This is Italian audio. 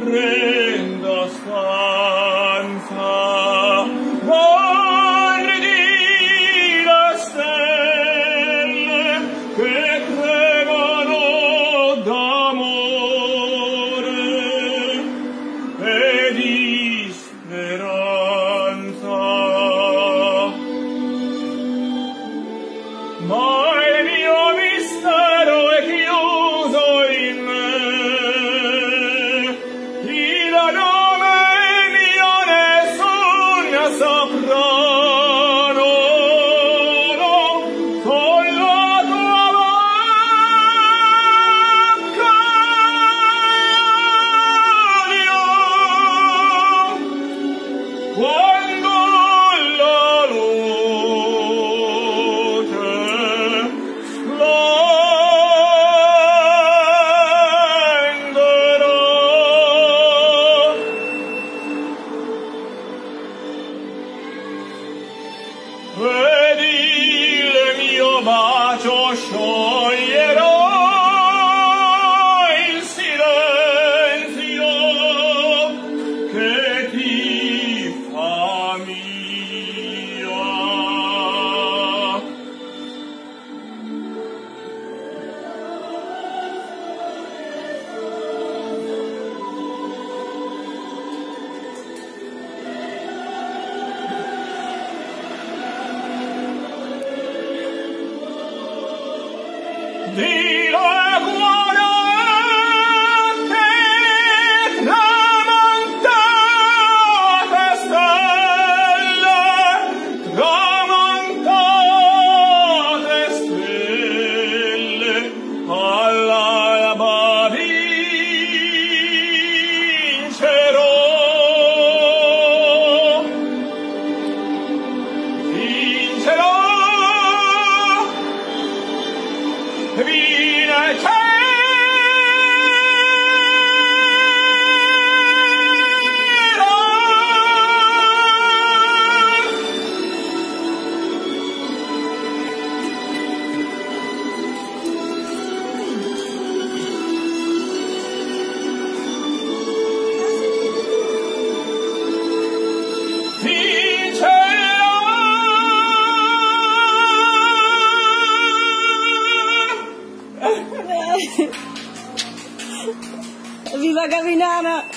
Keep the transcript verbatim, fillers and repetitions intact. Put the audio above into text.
orrenda stanza, guardi le stelle che tremano d'amore e di speranza. Ma il mio mistero è chiuso in me, il nome mio nessun saprà, no, no, con la tua bocca io, quando la luce splenderà. Vedi il mio bacio scioglierà il silenzio che ti fa mia. Di la guardate tramontate stelle, tramontate stelle, all'alba vincerò, vincerò. Vincerò. Viva Gavinana!